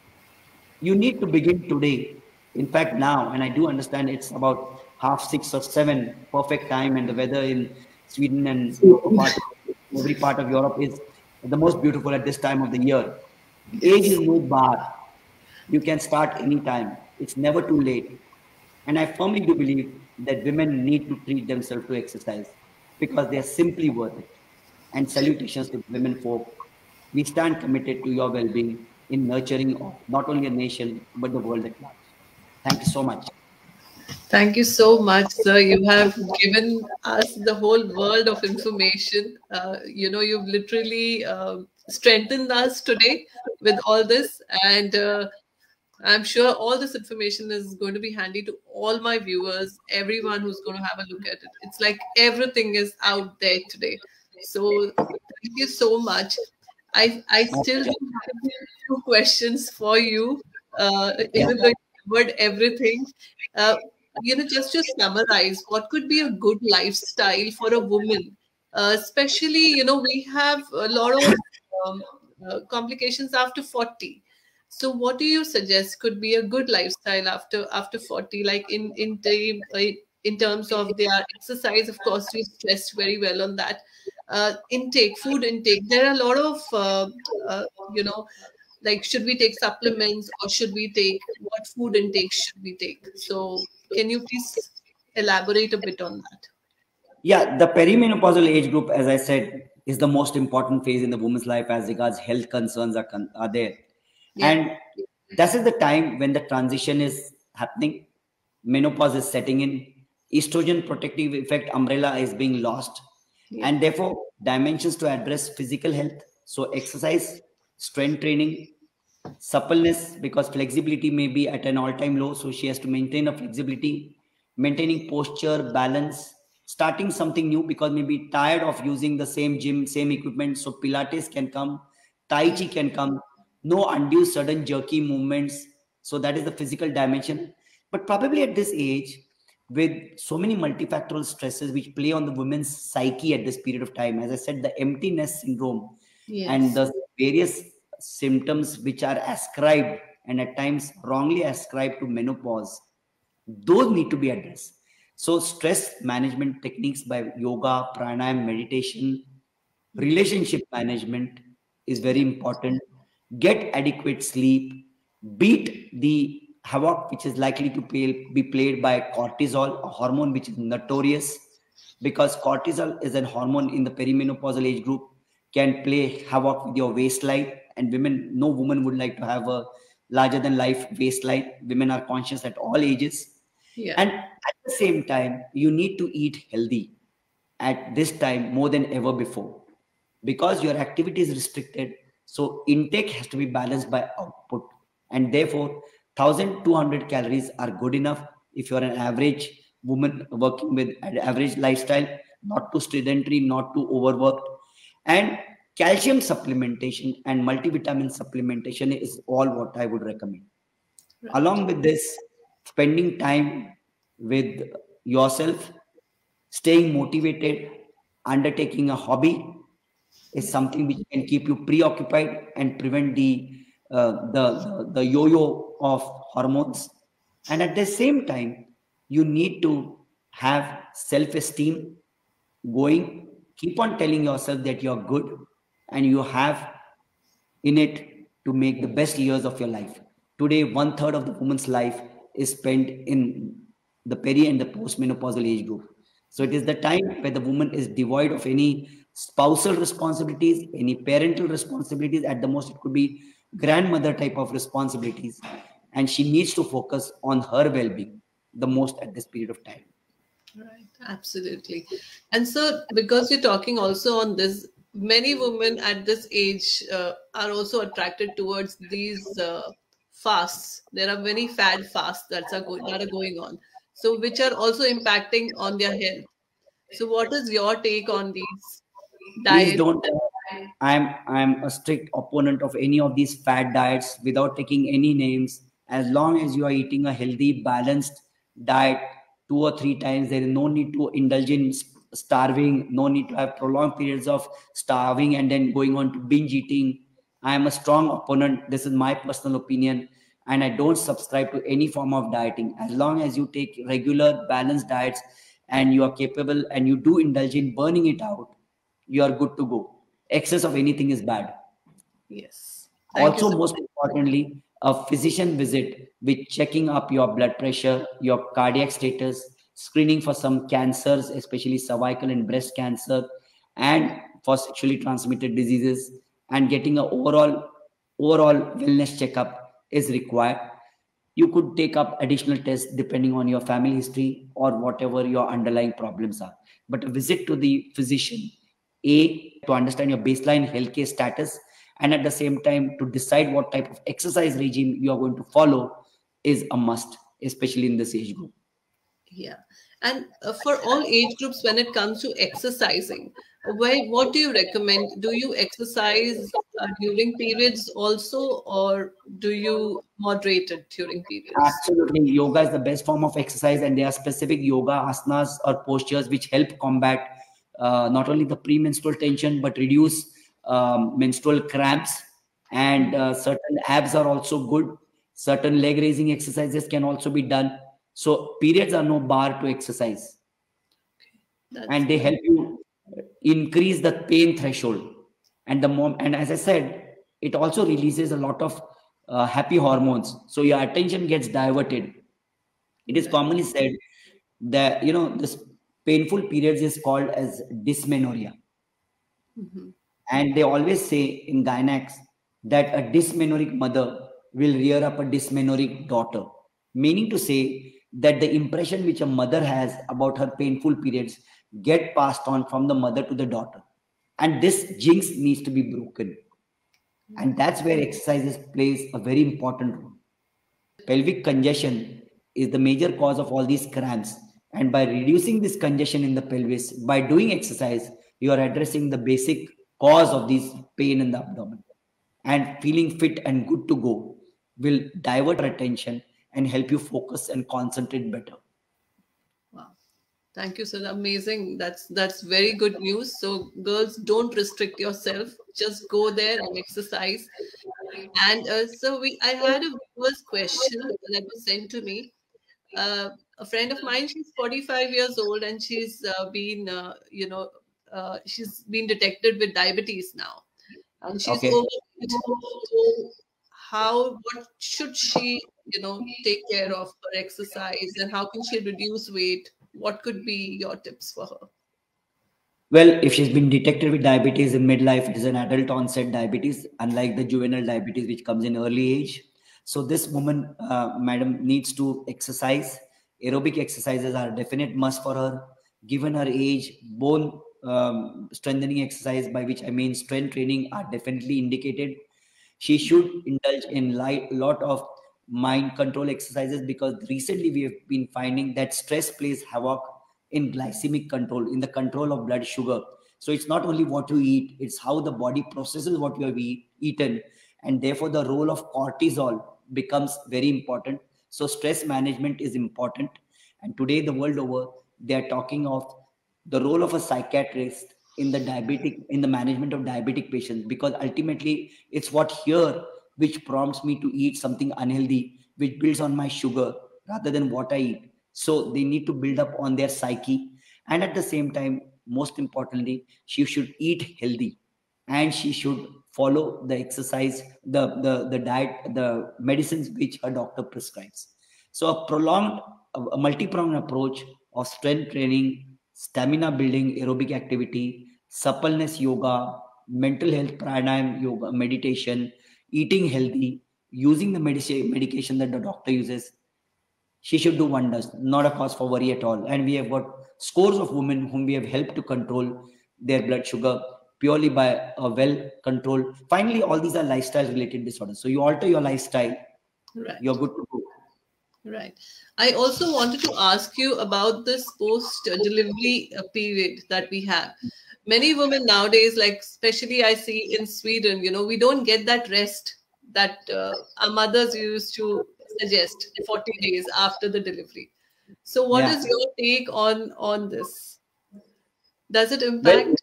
You need to begin today. In fact, now, and I do understand it's about half six or seven, perfect time, and the weather in Sweden and part, every part of Europe is the most beautiful at this time of the year. Age is Yes. no bar. You can start anytime. It's never too late. And I firmly do believe that women need to treat themselves to exercise because they are simply worth it. And salutations to women folk. We stand committed to your well-being in nurturing of not only a nation but the world at large. Thank you so much. Thank you so much, sir. You have given us the whole world of information. Uh, you know, you've literally um strengthened us today with all this. And uh, I'm sure all this information is going to be handy to all my viewers, everyone who's going to have a look at it. It's like everything is out there today. So thank you so much. I I My still pleasure. do have two questions for you, uh, Yeah. even though you covered everything. Uh, you know, just to summarize, what could be a good lifestyle for a woman? Uh, especially, you know, we have a lot of um, uh, complications after forty. So, what do you suggest could be a good lifestyle after after forty? Like in in the, uh, in terms of their exercise, of course, we stressed very well on that. Uh, intake, food intake. There are a lot of uh, uh, you know, like should we take supplements or should we take what food intake should we take? So, can you please elaborate a bit on that? Yeah, the perimenopausal age group, as I said, is the most important phase in the woman's life as regards health concerns are, con- are there. Yeah. And this is the time when the transition is happening, menopause is setting in, estrogen protective effect umbrella is being lost, Yeah. and therefore dimensions to address physical health. So exercise, strength training, suppleness, because flexibility may be at an all-time low, so she has to maintain a flexibility, maintaining posture, balance, starting something new because maybe tired of using the same gym, same equipment. So Pilates can come, Tai Yeah. Chi can come, no undue sudden jerky movements. So that is the physical dimension. But probably at this age, with so many multifactorial stresses which play on the woman's psyche at this period of time, as I said, the emptiness syndrome and Yes. the various symptoms which are ascribed and at times wrongly ascribed to menopause, those need to be addressed. So stress management techniques by yoga, pranayam, meditation, relationship management is very important. Get adequate sleep, beat the havoc which is likely to play, be played by cortisol, a hormone which is notorious, because cortisol is a hormone in the perimenopausal age group, can play havoc with your waistline. And women, no woman would like to have a larger than life waistline. Women are conscious at all ages. Yeah. And at the same time, you need to eat healthy at this time more than ever before, because your activity is restricted. So intake has to be balanced by output. And therefore, one thousand two hundred calories are good enough if you're an average woman working with an average lifestyle, not too sedentary, not too overworked. And calcium supplementation and multivitamin supplementation is all what I would recommend. Right. Along with this, spending time with yourself, staying motivated, undertaking a hobby is something which can keep you preoccupied and prevent the uh, the, the the yo-yo of hormones. And at the same time, you need to have self-esteem going. Keep on telling yourself that you're good and you have in it to make the best years of your life. Today, one third of the woman's life is spent in the peri and the postmenopausal age group. So it is the time where the woman is devoid of any spousal responsibilities, any parental responsibilities. At the most, it could be grandmother type of responsibilities. And she needs to focus on her well-being the most at this period of time. Right, absolutely. And so, because you're talking also on this, many women at this age uh, are also attracted towards these uh, fasts. There are many fad fasts that are, go that are going on, so which are also impacting on their health. So what is your take on these diets? Please don't. I'm I'm a strict opponent of any of these fad diets without taking any names. As long as you are eating a healthy, balanced diet two or three times, there is no need to indulge in starving, no need to have prolonged periods of starving and then going on to binge eating. I am a strong opponent. This is my personal opinion. And I don't subscribe to any form of dieting. As long as you take regular, balanced diets and you are capable and you do indulge in burning it out, you are good to go. Excess of anything is bad. Yes. Thank also, so most importantly, a physician visit with checking up your blood pressure, your cardiac status, screening for some cancers, especially cervical and breast cancer, and for sexually transmitted diseases, and getting an overall overall wellness checkup is required. You could take up additional tests depending on your family history or whatever your underlying problems are. But a visit to the physician, A, to understand your baseline healthcare status, and at the same time to decide what type of exercise regime you are going to follow is a must, especially in this age group. Yeah. And uh, for all age groups, when it comes to exercising, where, what do you recommend? Do you exercise uh, during periods also, or do you moderate it during periods? Absolutely. Yoga is the best form of exercise, and there are specific yoga asanas or postures which help combat uh, not only the premenstrual tension, but reduce um, menstrual cramps. And uh, certain abs are also good. Certain leg raising exercises can also be done. So periods are no bar to exercise. Okay. And they help you increase the pain threshold. And the mom, and as I said, it also releases a lot of uh, happy hormones. So your attention gets diverted. It is commonly said that, you know, this painful periods is called as dysmenorrhea. Mm-hmm. And they always say in gynacs that a dysmenoric mother will rear up a dysmenoric daughter, meaning to say that the impression which a mother has about her painful periods get passed on from the mother to the daughter. And this jinx needs to be broken. And that's where exercises plays a very important role. Pelvic congestion is the major cause of all these cramps. And by reducing this congestion in the pelvis, by doing exercise, you are addressing the basic cause of this pain in the abdomen. And feeling fit and good to go will divert your attention and help you focus and concentrate better. Wow. Thank you, sir. Amazing. That's that's very good news. So girls, don't restrict yourself. Just go there and exercise. And uh, so we, I had a viewer's question that was sent to me. uh, a friend of mine, she's forty-five years old, and she's uh, been, uh, you know, uh, she's been detected with diabetes now, and she's Okay. overweight. So, how, what should she, you know, take care of her exercise, and how can she reduce weight? What could be your tips for her? Well, if she's been detected with diabetes in midlife, it is an adult onset diabetes, unlike the juvenile diabetes, which comes in early age. So this woman, uh, madam, needs to exercise. Aerobic exercises are a definite must for her. Given her age, bone um, strengthening exercise, by which I mean strength training, are definitely indicated. She should indulge in light, lot of mind control exercises, because recently we have been finding that stress plays havoc in glycemic control, in the control of blood sugar. So it's not only what you eat, it's how the body processes what you have eat, eaten. And therefore, the role of cortisol becomes very important. So stress management is important. And today, the world over, they are talking of the role of a psychiatrist in the diabetic in the management of diabetic patients, because ultimately it's what here which prompts me to eat something unhealthy, which builds on my sugar rather than what I eat. So they need to build up on their psyche. And at the same time, most importantly, she should eat healthy, and she should follow the exercise, the the, the diet, the medicines which her doctor prescribes. So a prolonged, a, a multi-pronged approach of strength training, stamina building, aerobic activity, suppleness yoga, mental health pranayam yoga, meditation, eating healthy, using the medica- medication that the doctor uses, she should do wonders. Not a cause for worry at all. And we have got scores of women whom we have helped to control their blood sugar purely by a well controlled. Finally, all these are lifestyle related disorders. So you alter your lifestyle, Right. you're good to go. Right. I also wanted to ask you about this post delivery period that we have. Many women nowadays, like especially I see in Sweden, you know, we don't get that rest that uh, our mothers used to suggest forty days after the delivery. So what Yeah. is your take on on this? Does it Well, impact?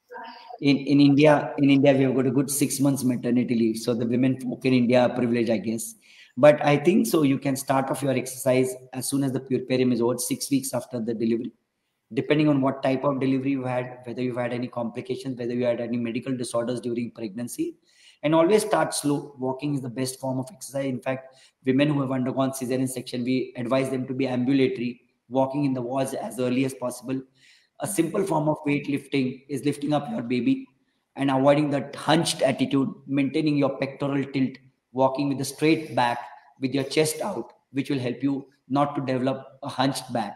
in, in India, in India, we have got a good six months maternity leave. So the women folk in India are privileged, I guess. But I think so you can start off your exercise as soon as the puerperium is over, six weeks after the delivery, depending on what type of delivery you had, whether you've had any complications, whether you had any medical disorders during pregnancy. And always start slow. Walking is the best form of exercise. In fact, women who have undergone cesarean section, we advise them to be ambulatory, walking in the walls as early as possible. A simple form of weightlifting is lifting up your baby and avoiding that hunched attitude, maintaining your pectoral tilt, walking with a straight back, with your chest out, which will help you not to develop a hunched back.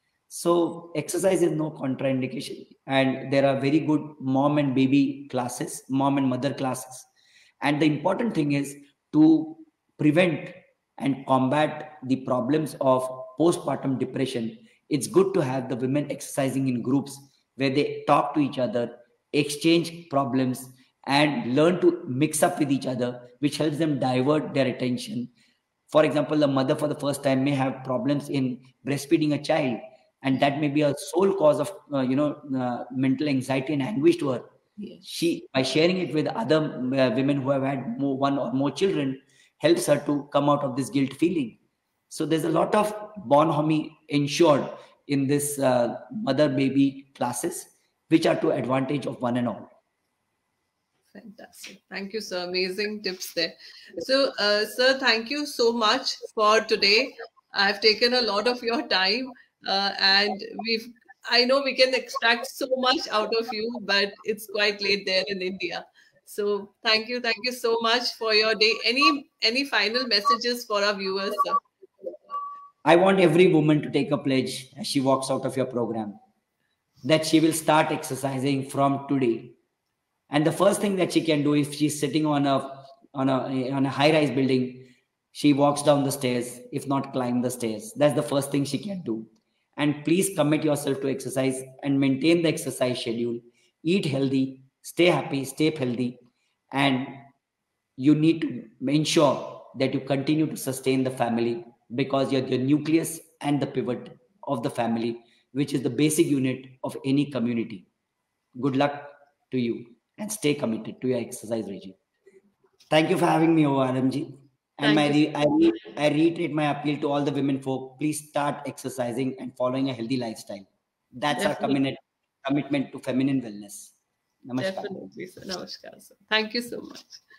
So exercise is no contraindication, and there are very good mom and baby classes, mom and mother classes. And the important thing is to prevent and combat the problems of postpartum depression. It's good to have the women exercising in groups where they talk to each other, exchange problems, and learn to mix up with each other, which helps them divert their attention. For example, the mother for the first time may have problems in breastfeeding a child, and that may be a sole cause of uh, you know uh, mental anxiety and anguish to her. Yes. She, by sharing it with other uh, women who have had more, one or more children, helps her to come out of this guilt feeling. So there's a lot of bonhomie ensured in this uh, mother baby classes, which are to advantage of one and all. Fantastic. Thank you, sir. Amazing tips there. So, uh, sir, thank you so much for today. I've taken a lot of your time, uh, and we've. I know we can extract so much out of you, but it's quite late there in India. So, thank you, thank you so much for your day. Any any final messages for our viewers, sir? I want every woman to take a pledge as she walks out of your program, that she will start exercising from today. And the first thing that she can do, if she's sitting on a on a on a high rise building, she walks down the stairs, if not climb the stairs. That's the first thing she can do. And please commit yourself to exercise and maintain the exercise schedule. Eat healthy, stay happy, stay healthy, and you need to ensure that you continue to sustain the family, because you're the nucleus and the pivot of the family, which is the basic unit of any community. Good luck to you, and stay committed to your exercise regime. Thank you for having me over, R M G. And my Thank re- I, re- I reiterate my appeal to all the women folk, please start exercising and following a healthy lifestyle. That's our Definitely. commitment, commitment to feminine wellness. Namaskar. Definitely, sir. Namaskar, sir. Thank you so much.